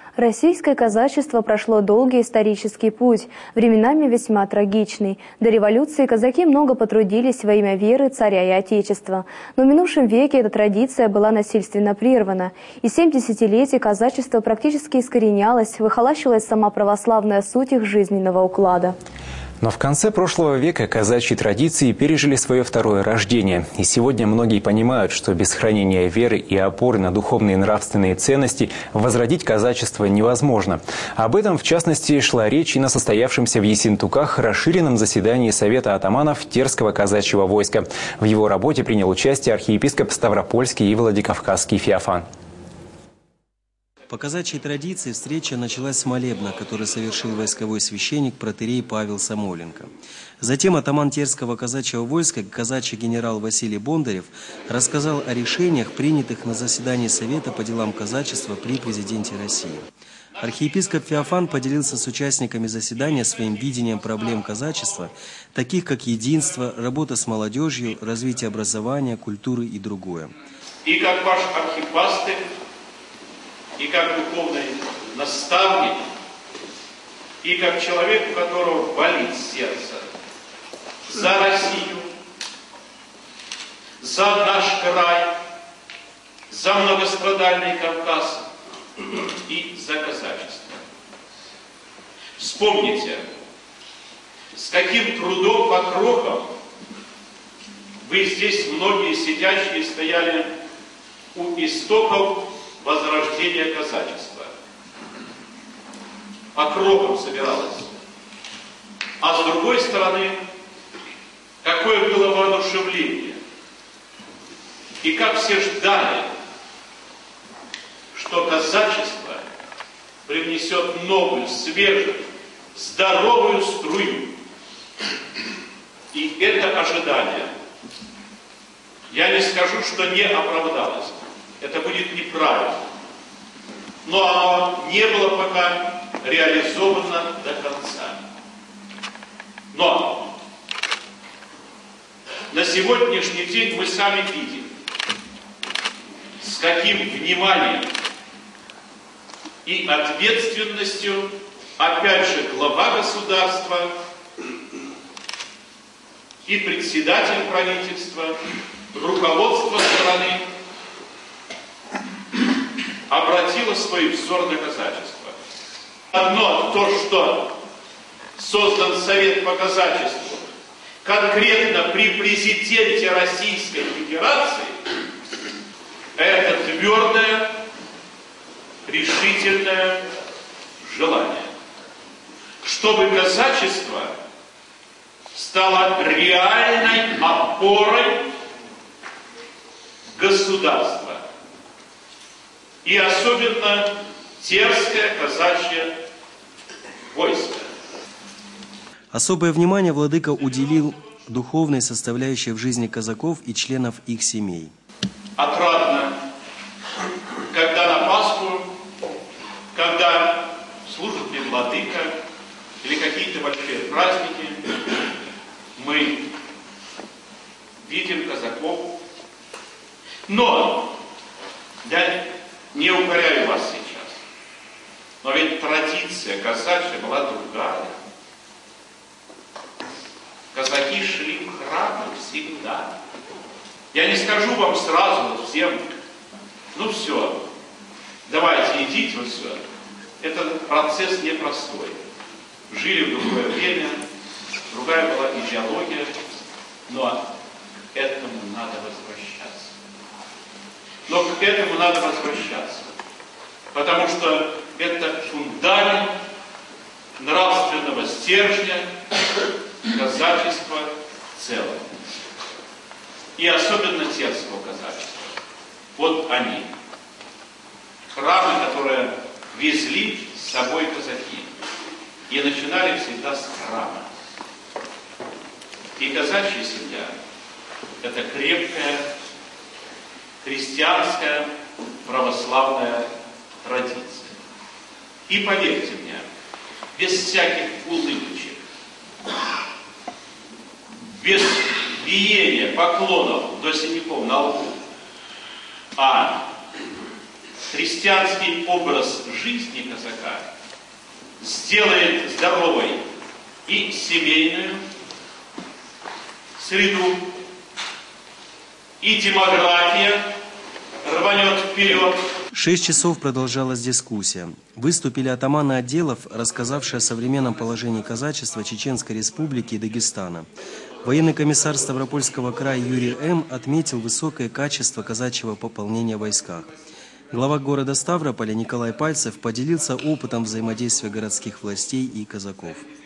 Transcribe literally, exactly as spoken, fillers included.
Российское казачество прошло долгий исторический путь, временами весьма трагичный. До революции казаки много потрудились во имя веры, царя и отечества. Но в минувшем веке эта традиция была насильственно прервана. И семь десятилетий казачество практически искоренялось, выхолащивалась сама православная суть их жизненного уклада. Но в конце прошлого века казачьи традиции пережили свое второе рождение. И сегодня многие понимают, что без хранения веры и опоры на духовные и нравственные ценности возродить казачество невозможно. Об этом, в частности, шла речь и на состоявшемся в Ессентуках расширенном заседании Совета атаманов Терского казачьего войска. В его работе принял участие архиепископ Ставропольский и Владикавказский Феофан. По казачьей традиции встреча началась с молебна, который совершил войсковой священник протоиерей Павел Самойленко. Затем атаман Терского казачьего войска, казачий генерал Василий Бондарев, рассказал о решениях, принятых на заседании Совета по делам казачества при президенте России. Архиепископ Феофан поделился с участниками заседания своим видением проблем казачества, таких как единство, работа с молодежью, развитие образования, культуры и другое. И как ваш архипастырь, и как духовный наставник, и как человек, у которого болит сердце за Россию, за наш край, за многострадальный Кавказ и за казачество. Вспомните, с каким трудом по крохам вы здесь, многие сидящие, стояли у истоков возрождения казачества. По крохам собиралось. А с другой стороны, какое было воодушевление. И как все ждали, что казачество привнесет новую, свежую, здоровую струю. И это ожидание, я не скажу, что не оправдалось. Это будет неправильно. Но оно не было пока реализовано до конца. Но на сегодняшний день мы сами видим, с каким вниманием и ответственностью, опять же, глава государства и председатель правительства, руководство страны обратила свой взор на казачество. Одно то, что создан Совет по казачеству конкретно при президенте Российской Федерации, это твердое, решительное желание, чтобы казачество стало реальной опорой государства. И особенно Терское казачье войско. Особое внимание владыка уделил духовной составляющей в жизни казаков и членов их семей. Отрадно, когда на Пасху, когда служит мне владыка или какие-то большие праздники, мы видим казаков. Но я не укоряю вас сейчас, но ведь традиция казачья была другая. Казаки шли в храмы всегда. Я не скажу вам сразу всем, ну все, давайте идите, вот все. Этот процесс непростой. Жили в другое время, другая была идеология, но к этому надо возвращаться. Но к этому надо возвращаться, потому что это фундамент нравственного стержня казачества в целом. И особенно терского казачества. Вот они. Храмы, которые везли с собой казаки. И начинали всегда с храма. И казачья семья – это крепкая, христианская, православная традиция. И поверьте мне, без всяких улыбочек, без биения поклонов до синяков на лбу, а христианский образ жизни казака сделает здоровой и семейную среду, и демография рванет вперед. Шесть часов продолжалась дискуссия. Выступили атаманы отделов, рассказавшие о современном положении казачества Чеченской Республики и Дагестана. Военный комиссар Ставропольского края Юрий М. отметил высокое качество казачьего пополнения в войсках. Глава города Ставрополя Николай Пальцев поделился опытом взаимодействия городских властей и казаков.